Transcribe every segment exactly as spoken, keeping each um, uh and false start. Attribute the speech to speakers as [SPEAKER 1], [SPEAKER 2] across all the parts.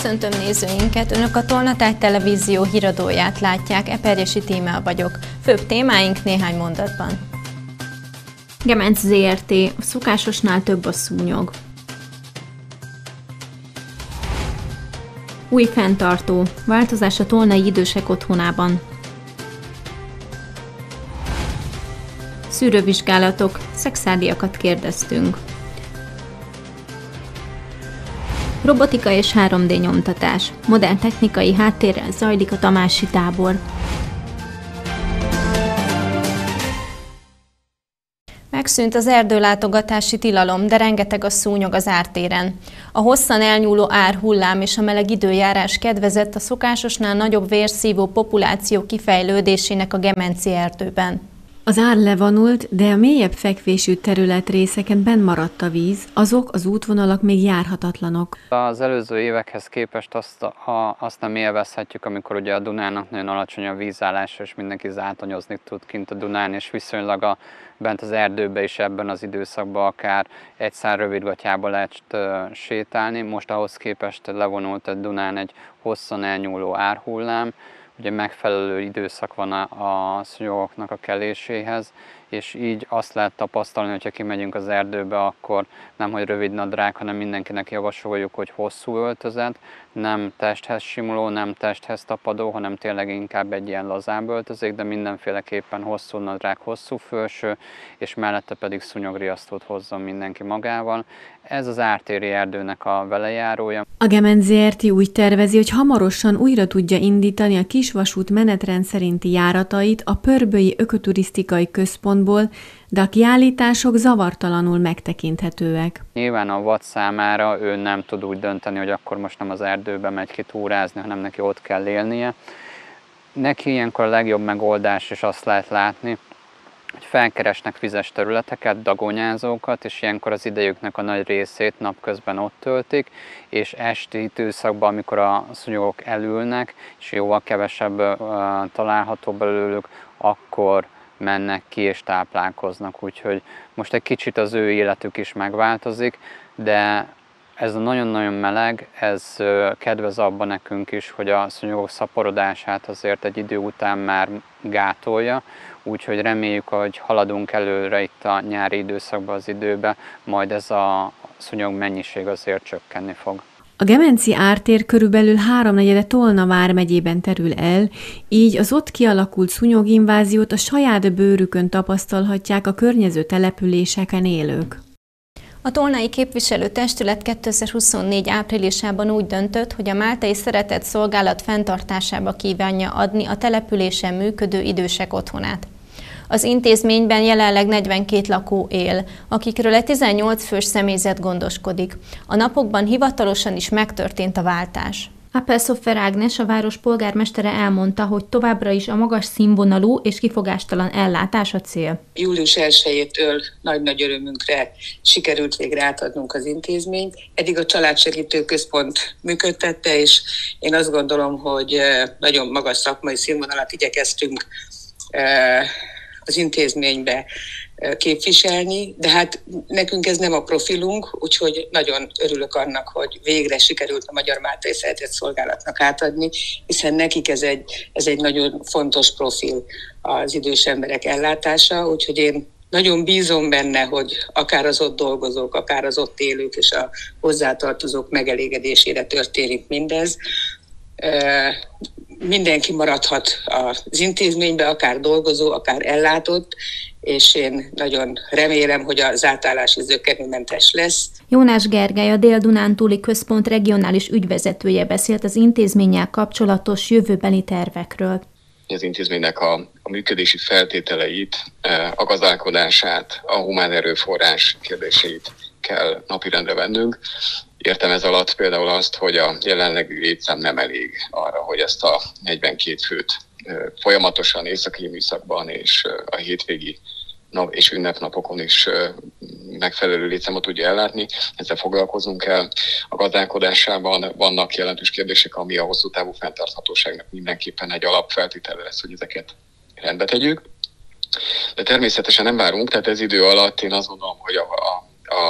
[SPEAKER 1] Köszöntöm nézőinket! Önök a Tolnatáj Televízió híradóját látják, Eperjesi Tímea vagyok. Főbb témáink néhány mondatban. Gemenc zé er té, a szokásosnál több a szúnyog. Új fenntartó, változás a tolnai idősek otthonában. Szűrővizsgálatok, szexádiakat kérdeztünk. Robotika és három dé nyomtatás. Modern technikai háttérrel zajlik a tamási tábor. Megszűnt az erdőlátogatási tilalom, de rengeteg a szúnyog az ártéren. A hosszan elnyúló árhullám és a meleg időjárás kedvezett a szokásosnál nagyobb vérszívó populáció kifejlődésének a gemenci erdőben.
[SPEAKER 2] Az ár levonult, de a mélyebb fekvésű területrészeken benn maradt a víz, azok az útvonalak még járhatatlanok.
[SPEAKER 3] Az előző évekhez képest azt, a, azt nem élvezhetjük, amikor ugye a Dunának nagyon alacsony a vízállása, és mindenki zátonyozni tud kint a Dunán, és viszonylag a, bent az erdőbe is ebben az időszakban akár egy szár rövidgatjába lehet uh, sétálni. Most ahhoz képest levonult a Dunán egy hosszan elnyúló árhullám. Ugye megfelelő időszak van a, a szúnyogoknak a keléséhez, és így azt lehet tapasztalni, hogyha kimegyünk az erdőbe, akkor nem hogy rövid nadrág, hanem mindenkinek javasoljuk, hogy hosszú öltözet, nem testhez simuló, nem testhez tapadó, hanem tényleg inkább egy ilyen lazább öltözék, de mindenféleképpen hosszú nadrág, hosszú fölső, és mellette pedig szúnyogriasztót hozzon mindenki magával. Ez az ártéri erdőnek a velejárója.
[SPEAKER 2] A Gemenc zé er té úgy tervezi, hogy hamarosan újra tudja indítani a kisvasút menetrend szerinti járatait a Pörbölyi Ökoturisztikai Központból, de a kiállítások zavartalanul megtekinthetőek.
[SPEAKER 3] Nyilván a vad számára ő nem tud úgy dönteni, hogy akkor most nem az erdőbe megy ki túrázni, hanem neki ott kell élnie. Neki ilyenkor a legjobb megoldás, és azt lehet látni, hogy felkeresnek vizes területeket, dagonyázókat, és ilyenkor az idejüknek a nagy részét napközben ott töltik, és esti időszakban, amikor a szúnyogok elülnek, és jóval kevesebb uh, található belőlük, akkor mennek ki és táplálkoznak. Úgyhogy most egy kicsit az ő életük is megváltozik, de ez a nagyon-nagyon meleg, ez kedvez abban nekünk is, hogy a szúnyogok szaporodását azért egy idő után már gátolja, úgyhogy reméljük, hogy haladunk előre itt a nyári időszakban az időbe, majd ez a szúnyog mennyiség azért csökkenni fog.
[SPEAKER 2] A gemenci ártér körülbelül háromnegyede Tolna vármegyében terül el, így az ott kialakult szúnyoginváziót a saját bőrükön tapasztalhatják a környező településeken élők.
[SPEAKER 1] A Tolnai Képviselőtestület kétezer-huszonnégy áprilisában úgy döntött, hogy a Máltai Szeretett Szolgálat fenntartásába kívánja adni a településen működő idősek otthonát. Az intézményben jelenleg negyvenkét lakó él, akikről egy tizennyolc fős személyzet gondoskodik. A napokban hivatalosan is megtörtént a váltás. Appelszoffer Ágnes, a város polgármestere elmondta, hogy továbbra is a magas színvonalú és kifogástalan ellátás a cél.
[SPEAKER 4] július elsejétől nagy-nagy örömünkre sikerült végre átadnunk az intézményt. Eddig a Családsegítő Központ működtette, és én azt gondolom, hogy nagyon magas szakmai színvonalat igyekeztünk az intézménybe képviselni, de hát nekünk ez nem a profilunk, úgyhogy nagyon örülök annak, hogy végre sikerült a Magyar Máltai Szeretett Szolgálatnak átadni, hiszen nekik ez egy, ez egy nagyon fontos profil az idős emberek ellátása, úgyhogy én nagyon bízom benne, hogy akár az ott dolgozók, akár az ott élők és a hozzátartozók megelégedésére történik mindez. Mindenki maradhat az intézménybe, akár dolgozó, akár ellátott, és én nagyon remélem, hogy az átállás zökkenőmentes lesz.
[SPEAKER 1] Jónás Gergely, a Dél-Dunántúli Központ regionális ügyvezetője beszélt az intézménnyel kapcsolatos jövőbeni tervekről.
[SPEAKER 5] Az intézménynek a, a működési feltételeit, a gazdálkodását, a humán erőforrás kérdéseit kell napirendre vennünk. Értem ez alatt például azt, hogy a jelenlegi létszám nem elég arra, hogy ezt a negyvenkét főt folyamatosan északi műszakban és a hétvégi nap és ünnepnapokon is megfelelő létszámot tudja ellátni. Ezzel foglalkoznunk kell. A gazdálkodásában vannak jelentős kérdések, ami a hosszú távú fenntarthatóságnak mindenképpen egy alapfeltétele lesz, hogy ezeket rendbe tegyük. De természetesen nem várunk, tehát ez idő alatt én azt gondolom, hogy a, a, a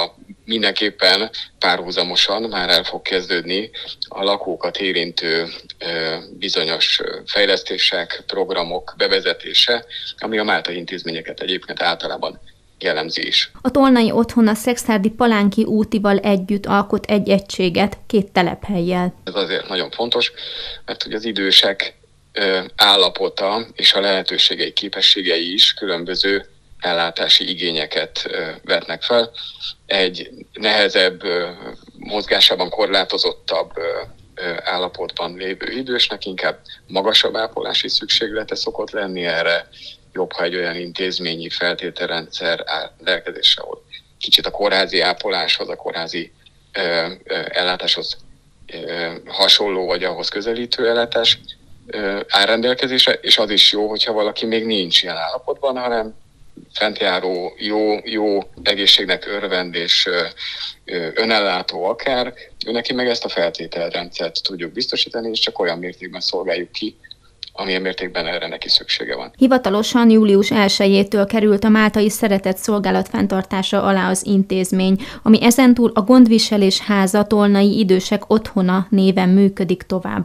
[SPEAKER 5] mindenképpen párhuzamosan már el fog kezdődni a lakókat érintő bizonyos fejlesztések, programok bevezetése, ami a máltai intézményeket egyébként általában jellemzi is.
[SPEAKER 1] A Tolnai Otthon a Szekszárdi Palánki útival együtt alkot egy egységet két telephellyel.
[SPEAKER 5] Ez azért nagyon fontos, mert hogy az idősek állapota és a lehetőségei, képességei is különböző ellátási igényeket vetnek fel. Egy nehezebb, mozgásában korlátozottabb állapotban lévő idősnek inkább magasabb ápolási szükséglete szokott lenni, erre jobb, ha egy olyan intézményi feltételrendszer áll rendelkezésre, ahol kicsit a kórházi ápoláshoz, a kórházi ö, ö, ellátáshoz ö, hasonló, vagy ahhoz közelítő ellátás ö, áll rendelkezésre, és az is jó, hogyha valaki még nincs ilyen állapotban, hanem fentjáró, jó, jó egészségnek örvend és ö, ö, önellátó akár, ő neki meg ezt a feltételrendszert tudjuk biztosítani, és csak olyan mértékben szolgáljuk ki, amilyen mértékben erre neki szüksége van.
[SPEAKER 1] Hivatalosan július elsejétől került a Máltai Szeretett Szolgálat fenntartása alá az intézmény, ami ezentúl a Gondviselés Háza Tolnai Idősek Otthona néven működik tovább.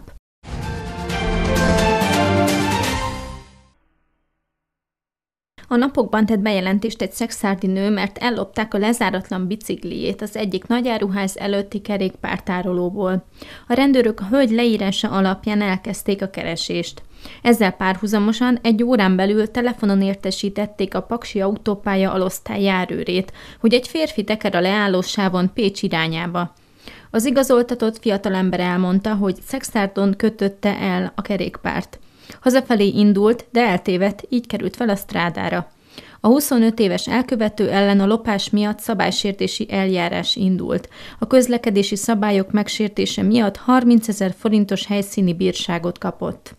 [SPEAKER 1] A napokban tett bejelentést egy szekszárdi nő, mert ellopták a lezáratlan biciklijét az egyik nagyáruház előtti kerékpártárolóból. A rendőrök a hölgy leírása alapján elkezdték a keresést. Ezzel párhuzamosan egy órán belül telefonon értesítették a Paksi autópálya alosztály járőrét, hogy egy férfi teker a leállósávon Pécs irányába. Az igazoltatott fiatalember elmondta, hogy Szekszárdon kötötte el a kerékpárt. Hazafelé indult, de eltévedt, így került fel a strádára. A huszonöt éves elkövető ellen a lopás miatt szabálysértési eljárás indult. A közlekedési szabályok megsértése miatt harmincezer forintos helyszíni bírságot kapott.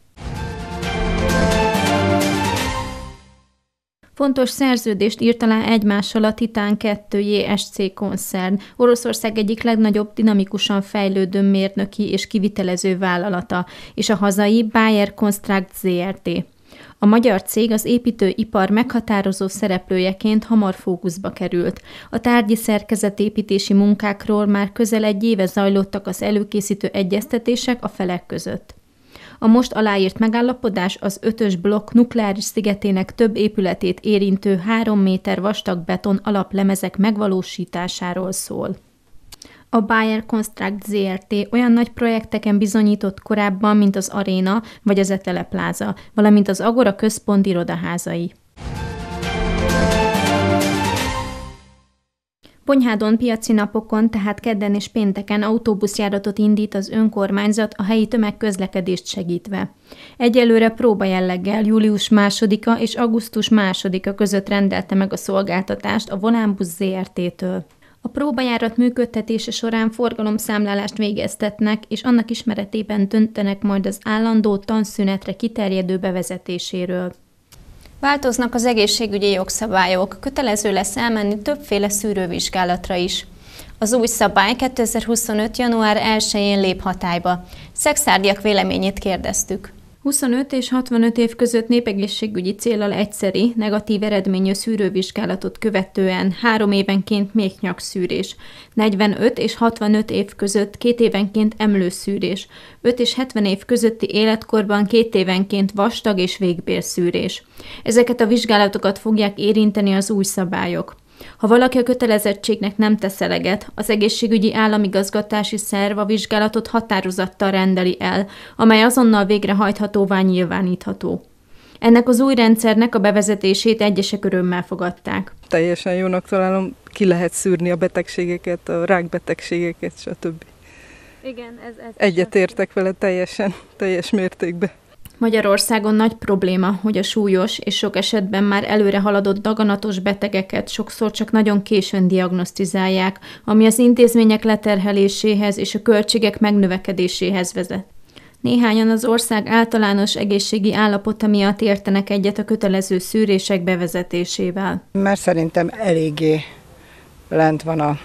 [SPEAKER 1] Fontos szerződést írt alá egymással a Titán kettő J S C koncern, Oroszország egyik legnagyobb dinamikusan fejlődő mérnöki és kivitelező vállalata, és a hazai Bayer Construct Zrt. A magyar cég az építőipar meghatározó szereplőjeként hamar fókuszba került. A tárgyi szerkezetépítési munkákról már közel egy éve zajlottak az előkészítő egyeztetések a felek között. A most aláírt megállapodás az ötös blokk nukleáris szigetének több épületét érintő három méter vastag beton alaplemezek megvalósításáról szól. A Bayer Construct Zrt. Olyan nagy projekteken bizonyított korábban, mint az Aréna vagy az Etele Pláza, valamint az Agora központ irodaházai. Bonyhádon piaci napokon, tehát kedden és pénteken autóbuszjáratot indít az önkormányzat a helyi tömegközlekedést segítve. Egyelőre próbajelleggel július másodika és augusztus másodika között rendelte meg a szolgáltatást a Volánbusz Zrt-től. A próbajárat működtetése során forgalomszámlálást végeztetnek, és annak ismeretében döntenek majd az állandó tanszünetre kiterjedő bevezetéséről. Változnak az egészségügyi jogszabályok, kötelező lesz elmenni többféle szűrővizsgálatra is. Az új szabály kétezer-huszonöt. január elsején lép hatályba. Szekszárdiak véleményét kérdeztük. huszonöt és hatvanöt év között népegészségügyi céllal egyszeri, negatív eredményű szűrővizsgálatot követően három évenként méhnyakszűrés, negyvenöt és hatvanöt év között két évenként emlőszűrés, öt és hetven év közötti életkorban két évenként vastag és végbélszűrés. Ezeket a vizsgálatokat fogják érinteni az új szabályok. Ha valaki a kötelezettségnek nem tesz eleget, az egészségügyi államigazgatási szerv a vizsgálatot határozattal rendeli el, amely azonnal végrehajthatóvá nyilvánítható. Ennek az új rendszernek a bevezetését egyesek örömmel fogadták.
[SPEAKER 6] Teljesen jónak találom, ki lehet szűrni a betegségeket, a rákbetegségeket, stb. Igen, ez, ez Egyetértek vele teljesen, teljes mértékben.
[SPEAKER 1] Magyarországon nagy probléma, hogy a súlyos és sok esetben már előre haladott daganatos betegeket sokszor csak nagyon későn diagnosztizálják, ami az intézmények leterheléséhez és a költségek megnövekedéséhez vezet. Néhányan az ország általános egészségi állapota miatt értenek egyet a kötelező szűrések bevezetésével.
[SPEAKER 7] Mert szerintem eléggé lent van a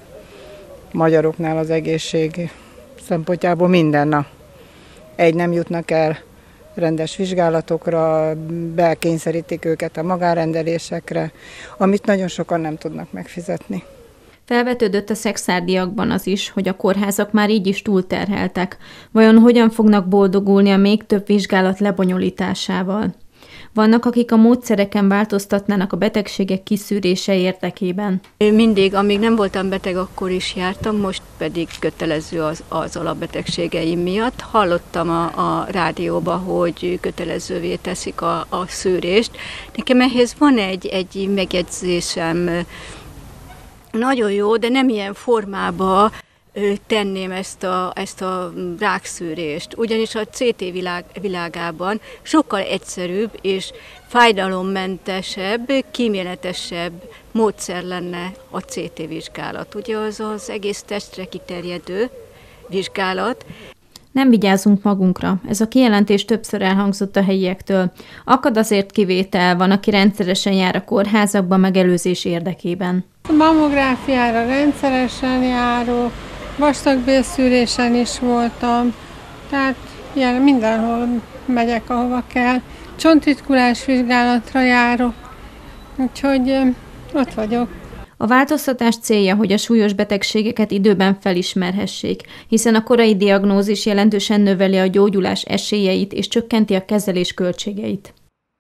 [SPEAKER 7] magyaroknál az egészség szempontjából minden nap. Egy nem jutnak el rendes vizsgálatokra, bekényszerítik őket a magánrendelésekre, amit nagyon sokan nem tudnak megfizetni.
[SPEAKER 1] Felvetődött a szexárdiakban az is, hogy a kórházak már így is túlterheltek. Vajon hogyan fognak boldogulni a még több vizsgálat lebonyolításával? Vannak, akik a módszereken változtatnának a betegségek kiszűrése érdekében.
[SPEAKER 8] Mindig, amíg nem voltam beteg, akkor is jártam, most pedig kötelező az, az alapbetegségeim miatt. Hallottam a, a rádióba, hogy kötelezővé teszik a, a szűrést. Nekem ehhez van egy, egy megjegyzésem. Nagyon jó, de nem ilyen formában tenném ezt a, ezt a rákszűrést. Ugyanis a cé té világ, világában sokkal egyszerűbb és fájdalommentesebb, kíméletesebb módszer lenne a cé té vizsgálat. Ugye az az egész testre kiterjedő vizsgálat.
[SPEAKER 1] Nem vigyázunk magunkra. Ez a kijelentés többször elhangzott a helyiektől. Akad azért kivétel, van, aki rendszeresen jár a kórházakba megelőzés érdekében.
[SPEAKER 9] A mammográfiára rendszeresen járok, vastagbélszűrésen is voltam, tehát ilyen mindenhol megyek, ahova kell. Csontritkulás vizsgálatra járok, úgyhogy ott vagyok.
[SPEAKER 1] A változtatás célja, hogy a súlyos betegségeket időben felismerhessék, hiszen a korai diagnózis jelentősen növeli a gyógyulás esélyeit és csökkenti a kezelés költségeit.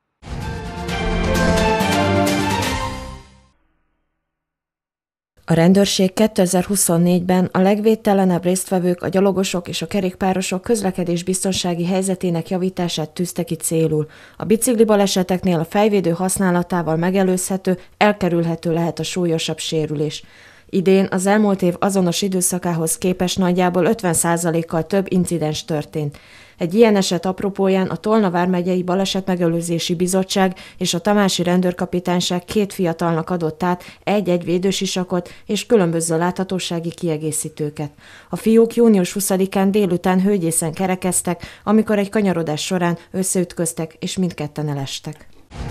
[SPEAKER 10] A rendőrség kétezer-huszonnégyben a legvédtelenebb résztvevők, a gyalogosok és a kerékpárosok közlekedésbiztonsági helyzetének javítását tűzte ki célul. A bicikli baleseteknél a fejvédő használatával megelőzhető, elkerülhető lehet a súlyosabb sérülés. Idén az elmúlt év azonos időszakához képest nagyjából ötven százalékkal több incidens történt. Egy ilyen eset apropóján a Tolna vármegyei Balesetmegelőzési Bizottság és a tamási rendőrkapitányság két fiatalnak adott át egy-egy védősisakot és különböző láthatósági kiegészítőket. A fiúk június huszadikán délután hőgyészen kerekeztek, amikor egy kanyarodás során összeütköztek és mindketten elestek.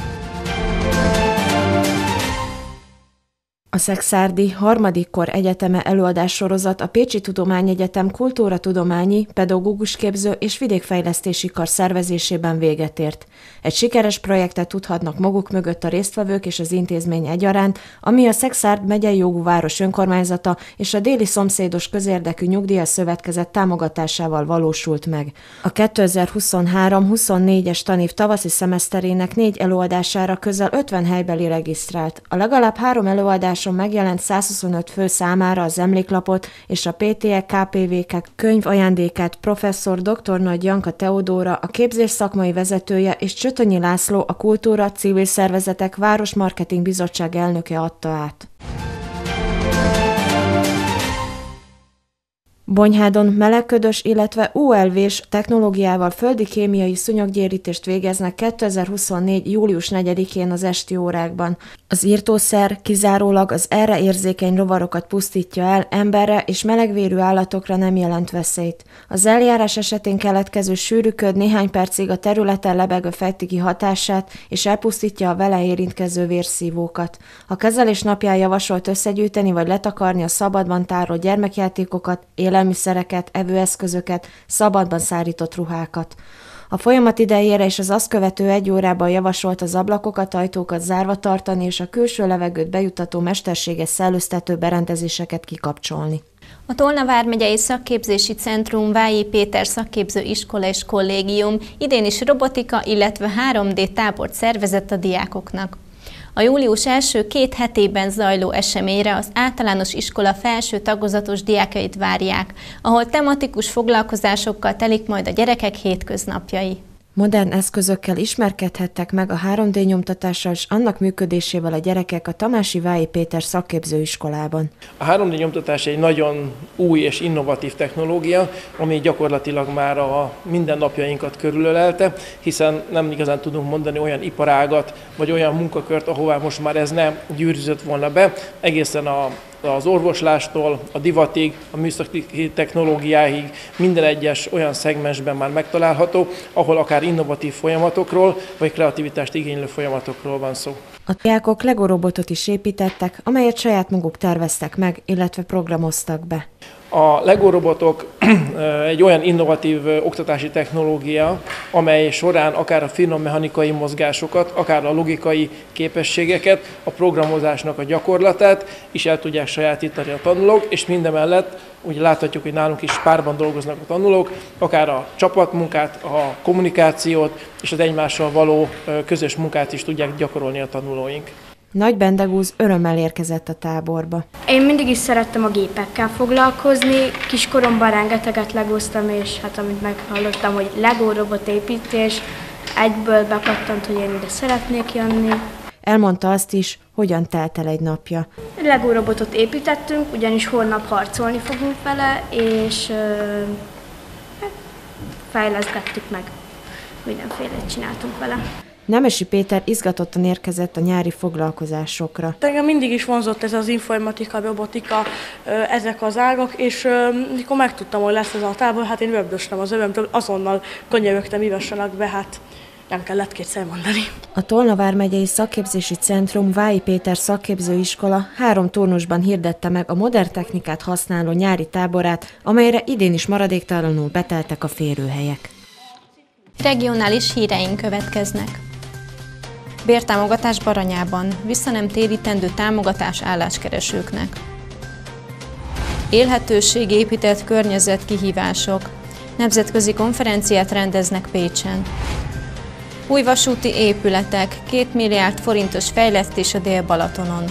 [SPEAKER 10] A Szekszárdi harmadik kor egyeteme előadássorozat a Pécsi Tudományegyetem kultúratudományi, pedagógusképző és vidékfejlesztési kar szervezésében véget ért. Egy sikeres projektet tudhatnak maguk mögött a résztvevők és az intézmény egyaránt, ami a Szekszárd megyei jogú város önkormányzata és a déli szomszédos közérdekű nyugdíjas szövetkezet támogatásával valósult meg. A kétezer-huszonhárom-huszonnégyes tanév tavaszi szemeszterének négy előadására közel ötven helybeli regisztrált. A legalább három előadás megjelent százhuszonöt fő számára az emléklapot és a pé té é ká pé vé ká könyv ajándékát professzor dr. Nagy Janka Teodóra, a képzés szakmai vezetője, és Csötönyi László, a Kultúra, Civil Szervezetek Városmarketing Bizottság elnöke adta át. Bonyhádon melegködös, illetve u el vé-s technológiával földi kémiai szúnyoggyérítést végeznek kétezer-huszonnégy. július negyedikén az esti órákban. Az írtószer kizárólag az erre érzékeny rovarokat pusztítja el, emberre és melegvérű állatokra nem jelent veszélyt. Az eljárás esetén keletkező sűrű köd néhány percig a területen lebegő fejti ki hatását, és elpusztítja a vele érintkező vérszívókat. A kezelés napján javasolt összegyűjteni vagy letakarni a szabadban tárolt gyermekjátékokat, élelmiszereket, evőeszközöket, szabadban szárított ruhákat. A folyamat idejére és az azt követő egy órában javasolt az ablakokat, ajtókat zárva tartani és a külső levegőt bejuttató mesterséges szellőztető berendezéseket kikapcsolni.
[SPEAKER 1] A Tolna vármegyei Szakképzési Centrum Vályi Péter Szakképző Iskola és Kollégium idén is robotika, illetve három dé tábort szervezett a diákoknak. A július első két hetében zajló eseményre az általános iskola felső tagozatos diákjait várják, ahol tematikus foglalkozásokkal telik majd a gyerekek hétköznapjai.
[SPEAKER 10] Modern eszközökkel ismerkedhettek meg a három dé nyomtatással és annak működésével a gyerekek a Tamási Vályi Péter Szakképzőiskolában.
[SPEAKER 11] A három dé nyomtatás egy nagyon új és innovatív technológia, ami gyakorlatilag már a mindennapjainkat körülölelte, hiszen nem igazán tudunk mondani olyan iparágat, vagy olyan munkakört, ahová most már ez nem gyűrűzött volna be, egészen a az orvoslástól, a divatig, a műszaki technológiáig minden egyes olyan szegmensben már megtalálható, ahol akár innovatív folyamatokról, vagy kreativitást igénylő folyamatokról van szó.
[SPEAKER 10] A diákok Lego robotot is építettek, amelyet saját maguk terveztek meg, illetve programoztak be.
[SPEAKER 11] A Lego robotok egy olyan innovatív oktatási technológia, amely során akár a finom mechanikai mozgásokat, akár a logikai képességeket, a programozásnak a gyakorlatát is el tudják sajátítani a tanulók, és mindemellett úgy láthatjuk, hogy nálunk is párban dolgoznak a tanulók, akár a csapatmunkát, a kommunikációt és az egymással való közös munkát is tudják gyakorolni a tanulóink.
[SPEAKER 10] Nagy Bendegúz örömmel érkezett a táborba.
[SPEAKER 12] Én mindig is szerettem a gépekkel foglalkozni, kiskoromban rengeteget legoztam, és hát amit meghallottam, hogy Lego robotépítés, egyből bekattant, hogy én ide szeretnék jönni.
[SPEAKER 10] Elmondta azt is, hogyan telt el egy napja.
[SPEAKER 12] Lego robotot építettünk, ugyanis holnap harcolni fogunk vele, és uh, fejlesztettük meg, mindenfélét csináltunk vele.
[SPEAKER 10] Nemesi Péter izgatottan érkezett a nyári foglalkozásokra.
[SPEAKER 13] Engem mindig is vonzott ez az informatika, robotika, ezek az ágak, és mikor megtudtam, hogy lesz ez a tábor, hát én röbdöstem az örömtől, azonnal könyörögtem, ivassanak be, hát nem kellett kétszer mondani.
[SPEAKER 10] A Tolna vármegyei Szakképzési Centrum Vályi Péter szakképzőiskola három turnusban hirdette meg a modern technikát használó nyári táborát, amelyre idén is maradéktalanul beteltek a férőhelyek.
[SPEAKER 1] Regionális híreink következnek. Bértámogatás Baranyában, visszanemtérítendő támogatás álláskeresőknek. Élhetőség, épített környezet, kihívások. Nemzetközi konferenciát rendeznek Pécsen. Új vasúti épületek, két milliárd forintos fejlesztés a Dél-Balatonon.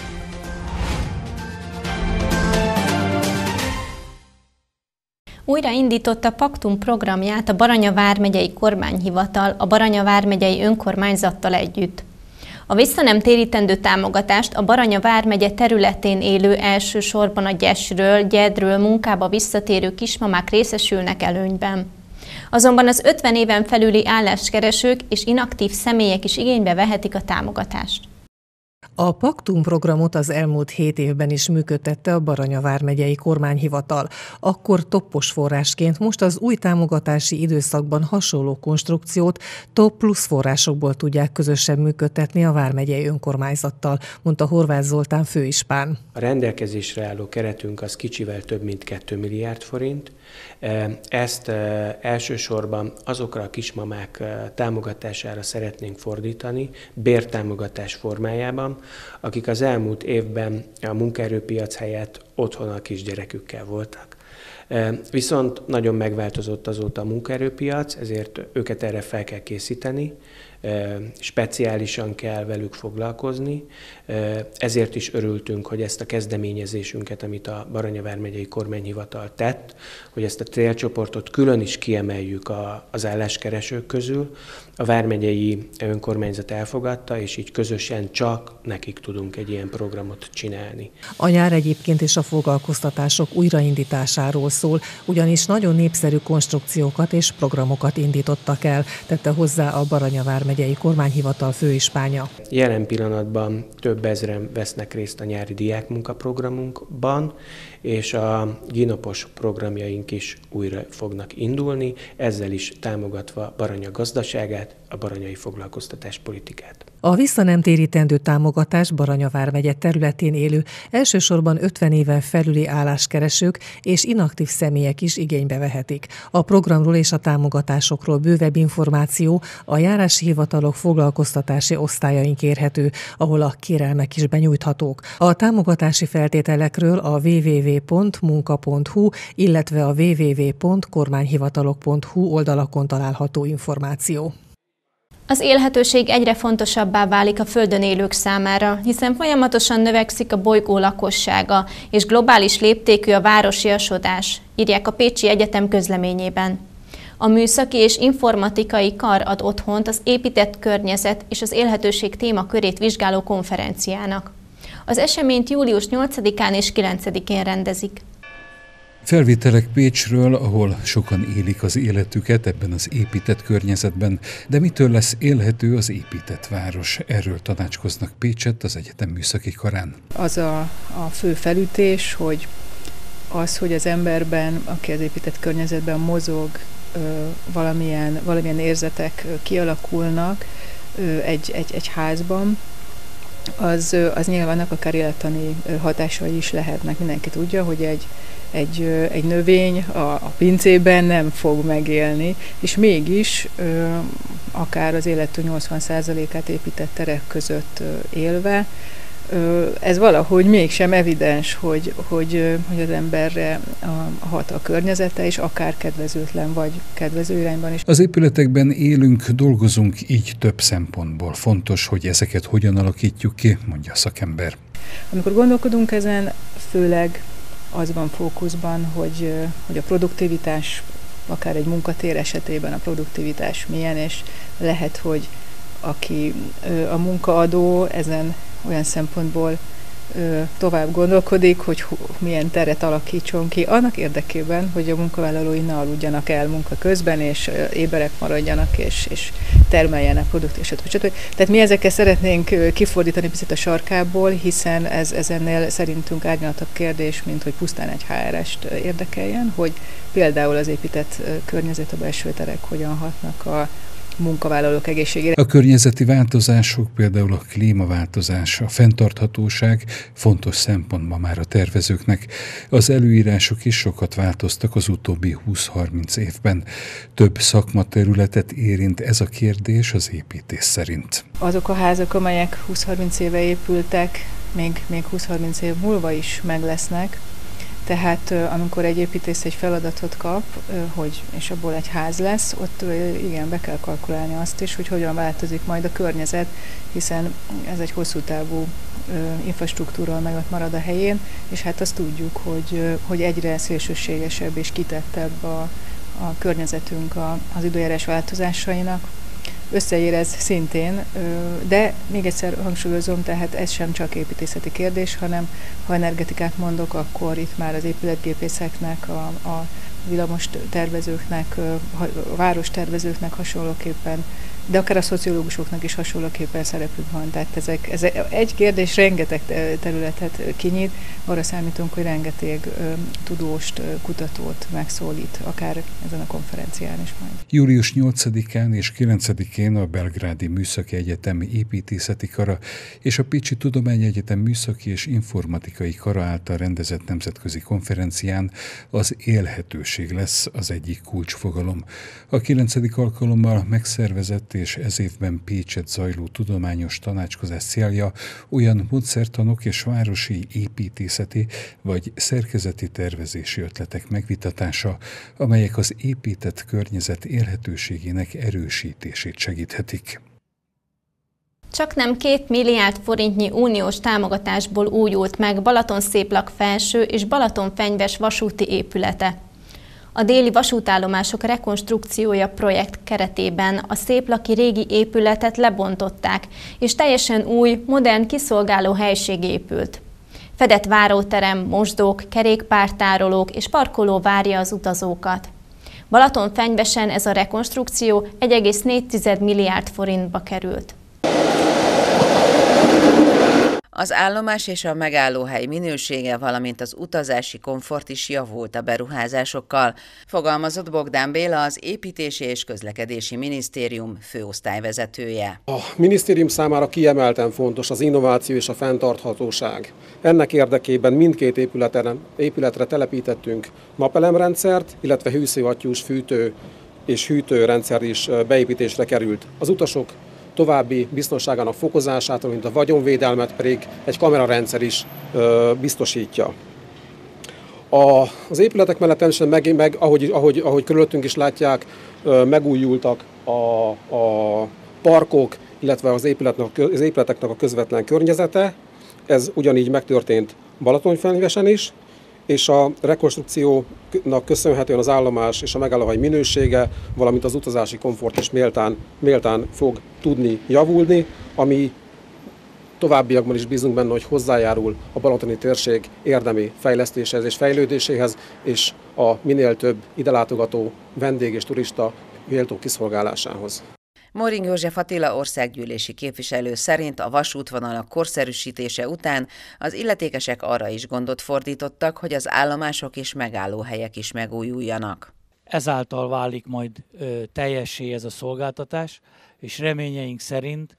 [SPEAKER 1] Újra indította Paktum programját a Baranya vármegyei kormányhivatal a Baranya vármegyei önkormányzattal együtt. A visszanemtérítendő támogatást a Baranya vármegye területén élő, elsősorban a Gyesről, Gyedről munkába visszatérő kismamák részesülnek előnyben. Azonban az ötven éven felüli álláskeresők és inaktív személyek is igénybe vehetik a támogatást.
[SPEAKER 14] A Paktum programot az elmúlt hét évben is működtette a Baranya vármegyei kormányhivatal. Akkor toppos forrásként, most az új támogatási időszakban hasonló konstrukciót top plusz forrásokból tudják közösen működtetni a vármegyei önkormányzattal, mondta Horváth Zoltán főispán.
[SPEAKER 15] A rendelkezésre álló keretünk az kicsivel több mint két milliárd forint. Ezt elsősorban azokra a kismamák támogatására szeretnénk fordítani, bértámogatás formájában, akik az elmúlt évben a munkaerőpiac helyett otthon a kisgyerekükkel voltak. Viszont nagyon megváltozott azóta a munkaerőpiac, ezért őket erre fel kell készíteni, speciálisan kell velük foglalkozni, ezért is örültünk, hogy ezt a kezdeményezésünket, amit a Baranya vármegyei kormányhivatal tett, hogy ezt a célcsoportot külön is kiemeljük az álláskeresők közül. A vármegyei önkormányzat elfogadta, és így közösen csak nekik tudunk egy ilyen programot csinálni.
[SPEAKER 14] A nyár egyébként is a foglalkoztatások újraindításáról szól, ugyanis nagyon népszerű konstrukciókat és programokat indítottak el, tette hozzá a Baranya vármegyei kormányhivatal főispánya.
[SPEAKER 15] Jelen pillanatban több ezren vesznek részt a nyári diákmunkaprogramunkban, és a ginopos programjaink is újra fognak indulni, ezzel is támogatva Baranya gazdaságát, a baranyai foglalkoztatáspolitikát.
[SPEAKER 14] A visszanemtérítendő támogatás Baranya vármegye területén élő, elsősorban ötven éven felüli álláskeresők és inaktív személyek is igénybe vehetik. A programról és a támogatásokról bővebb információ a járási hivatalok foglalkoztatási osztályaink érhető, ahol a kérelmek is benyújthatók. A támogatási feltételekről a double-u double-u double-u pont munka pont hu, illetve a double-u double-u double-u pont kormányhivatalok pont hu oldalakon található információ.
[SPEAKER 1] Az élhetőség egyre fontosabbá válik a Földön élők számára, hiszen folyamatosan növekszik a bolygó lakossága, és globális léptékű a városiasodás, írják a Pécsi Egyetem közleményében. A műszaki és informatikai kar ad otthont az épített környezet és az élhetőség témakörét vizsgáló konferenciának. Az eseményt július nyolcadikán és kilencedikén rendezik.
[SPEAKER 16] Felvételek Pécsről, ahol sokan élik az életüket ebben az épített környezetben, de mitől lesz élhető az épített város? Erről tanácskoznak Pécsett az egyetem műszaki karán.
[SPEAKER 17] Az a, a fő felütés, hogy az, hogy az emberben, aki az épített környezetben mozog, valamilyen, valamilyen érzetek kialakulnak egy, egy, egy házban, az, az nyilván akár élettani hatásai is lehetnek. Mindenki tudja, hogy egy, egy, egy növény a, a pincében nem fog megélni, és mégis akár az élettől nyolcvan százalékát épített terek között élve, ez valahogy mégsem evidens, hogy, hogy, hogy az emberre a, hat a környezete, és akár kedvezőtlen vagy kedvező irányban is.
[SPEAKER 16] Az épületekben élünk, dolgozunk, így több szempontból fontos, hogy ezeket hogyan alakítjuk ki, mondja a szakember.
[SPEAKER 17] Amikor gondolkodunk ezen, főleg az van fókuszban, hogy, hogy a produktivitás, akár egy munkatér esetében a produktivitás milyen, és lehet, hogy aki a munkaadó ezen olyan szempontból ö, tovább gondolkodik, hogy milyen teret alakítson ki, annak érdekében, hogy a munkavállalói ne aludjanak el munka közben, és ö, éberek maradjanak, és, és termeljenek produktív, stb. Tehát mi ezeket szeretnénk kifordítani picit a sarkából, hiszen ez, ez ennél szerintünk árnyaltabb kérdés, mint hogy pusztán egy há er est érdekeljen, hogy például az épített környezet, a belső terek hogyan hatnak a munkavállalók egészségére.
[SPEAKER 16] A környezeti változások, például a klímaváltozás, a fenntarthatóság fontos szempont ma már a tervezőknek. Az előírások is sokat változtak az utóbbi húsz-harminc évben. Több szakmaterületet érint ez a kérdés az építész szerint.
[SPEAKER 17] Azok a házak, amelyek húsz-harminc éve épültek, még, még húsz-harminc év múlva is meg lesznek. Tehát amikor egy építész egy feladatot kap, hogy, és abból egy ház lesz, ott igen, be kell kalkulálni azt is, hogy hogyan változik majd a környezet, hiszen ez egy hosszú távú infrastruktúra, meg ott marad a helyén, és hát azt tudjuk, hogy, hogy egyre szélsőségesebb és kitettebb a, a környezetünk az időjárás változásainak. Összeérez szintén, de még egyszer hangsúlyozom, tehát ez sem csak építészeti kérdés, hanem ha energetikát mondok, akkor itt már az épületgépészeknek, a, a villamos tervezőknek, a város tervezőknek hasonlóképpen, de akár a szociológusoknak is hasonlóképpen szerepük van. Tehát ezek, ez egy kérdés rengeteg területet kinyit, arra számítunk, hogy rengeteg ö, tudóst, kutatót megszólít, akár ezen a konferencián is majd.
[SPEAKER 16] július nyolcadikán és kilencedikén a Belgrádi Műszaki Egyetem építészeti kara és a Pécsi Tudományegyetem Műszaki és Informatikai Kara által rendezett nemzetközi konferencián az élhetőség lesz az egyik kulcsfogalom. A kilencedik alkalommal megszervezett és ez évben Pécset zajló tudományos tanácskozás célja olyan módszertanok és városi építészeti vagy szerkezeti tervezési ötletek megvitatása, amelyek az épített környezet élhetőségének erősítését segíthetik.
[SPEAKER 1] Csaknem két milliárd forintnyi uniós támogatásból újult meg Balatonszéplak felső és Balatonfenyves vasúti épülete. A déli vasútállomások rekonstrukciója projekt keretében a széplaki régi épületet lebontották, és teljesen új, modern kiszolgáló helység épült. Fedett váróterem, mosdók, kerékpártárolók és parkoló várja az utazókat. Balatonfenyvesen ez a rekonstrukció egy egész négy milliárd forintba került.
[SPEAKER 18] Az állomás és a megállóhely minősége, valamint az utazási komfort is javult a beruházásokkal, fogalmazott Bogdán Béla, az Építési és Közlekedési Minisztérium főosztályvezetője.
[SPEAKER 19] A minisztérium számára kiemelten fontos az innováció és a fenntarthatóság. Ennek érdekében mindkét épületre, épületre telepítettünk napelemrendszert, illetve hőszivattyús fűtő és hűtőrendszer is beépítésre került. Az utasok további biztonságának fokozásától, mint a vagyonvédelmet pedig egy kamerarendszer is ö, biztosítja. A, az épületek mellett természetesen meg, meg ahogy, ahogy, ahogy körülöttünk is látják, ö, megújultak a, a parkok, illetve az, az épületeknek a közvetlen környezete. Ez ugyanígy megtörtént Balatonfenyvesen is, és a rekonstrukciónak köszönhetően az állomás és a megállóhely minősége, valamint az utazási komfort is méltán, méltán fog tudni javulni, ami továbbiakban is bízunk benne, hogy hozzájárul a balatoni térség érdemi fejlesztéséhez és fejlődéséhez, és a minél több ide látogató vendég és turista méltó kiszolgálásához.
[SPEAKER 18] Moring József Attila országgyűlési képviselő szerint a vasútvonalak korszerűsítése után az illetékesek arra is gondot fordítottak, hogy az állomások és megállóhelyek is megújuljanak.
[SPEAKER 20] Ezáltal válik majd ö, teljessé ez a szolgáltatás, és reményeink szerint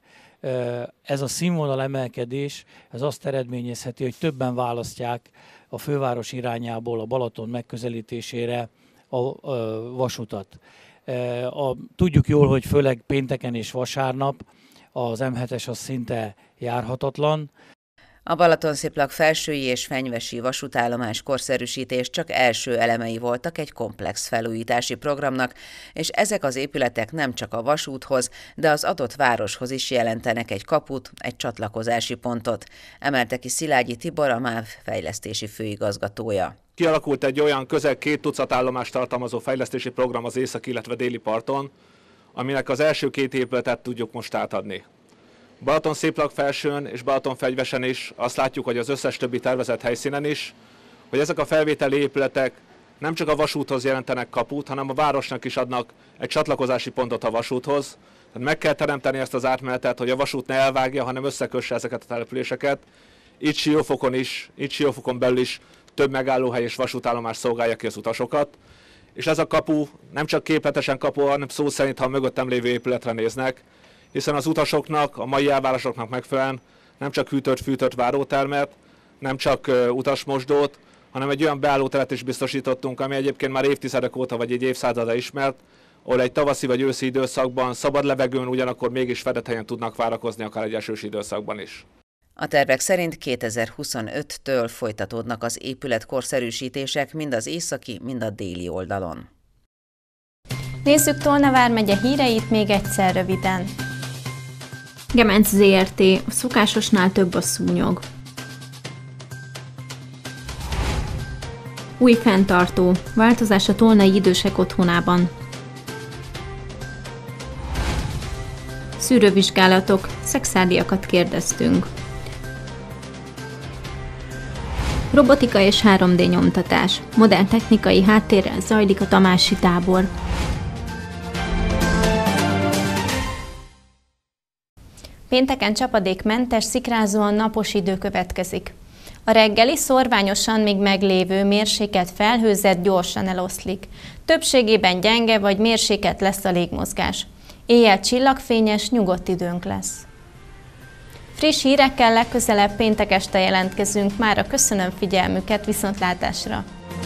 [SPEAKER 20] Ez a színvonal emelkedés, ez azt eredményezheti, hogy többen választják a főváros irányából a Balaton megközelítésére a vasutat. A, tudjuk jól, hogy főleg pénteken és vasárnap az M hetes az szinte járhatatlan.
[SPEAKER 18] A Balatonszéplak felsői és fenyvesi vasútállomás korszerűsítés csak első elemei voltak egy komplex felújítási programnak, és ezek az épületek nem csak a vasúthoz, de az adott városhoz is jelentenek egy kaput, egy csatlakozási pontot, emelte ki Szilágyi Tibor, a MÁV fejlesztési főigazgatója.
[SPEAKER 21] Kialakult egy olyan közel két tucat állomást tartalmazó fejlesztési program az északi, illetve déli parton, aminek az első két épületet tudjuk most átadni. Balatonszéplak felsőn és Balatonfenyvesen is azt látjuk, hogy az összes többi tervezett helyszínen is, hogy ezek a felvételi épületek nem csak a vasúthoz jelentenek kaput, hanem a városnak is adnak egy csatlakozási pontot a vasúthoz. Tehát meg kell teremteni ezt az átmenetet, hogy a vasút ne elvágja, hanem összekösse ezeket a településeket. Itt Siófokon is, itt Siófokon belül is több megállóhely és vasútállomás szolgálja ki az utasokat. És ez a kapu nem csak képletesen kapu, hanem szó szerint, ha a mögöttem lévő épületre néznek, hiszen az utasoknak, a mai elvárásoknak megfelelően nem csak hűtött-fűtött várótermet, nem csak utasmosdót, hanem egy olyan beállóteret is biztosítottunk, ami egyébként már évtizedek óta vagy egy évszázada ismert, ahol egy tavaszi vagy őszi időszakban szabad levegőn ugyanakkor mégis fedett helyen tudnak várakozni, akár egy esős időszakban is.
[SPEAKER 18] A tervek szerint kétezer-huszonöttől folytatódnak az épületkorszerűsítések mind az északi, mind a déli oldalon.
[SPEAKER 1] Nézzük Tolna vármegye híreit még egyszer röviden. Gemenc zé er té, a szokásosnál több a szúnyog. Új fenntartó, változás a tolnai idősek otthonában. Szűrővizsgálatok, szexádiakat kérdeztünk. Robotika és három dé nyomtatás, modern technikai háttérrel zajlik a tamási tábor. Pénteken csapadékmentes, szikrázóan napos idő következik. A reggeli szórványosan még meglévő mérsékelt felhőzet gyorsan eloszlik. Többségében gyenge vagy mérsékelt lesz a légmozgás. Éjjel csillagfényes, nyugodt időnk lesz. Friss hírekkel legközelebb péntek este jelentkezünk. Mára köszönöm figyelmüket, viszontlátásra!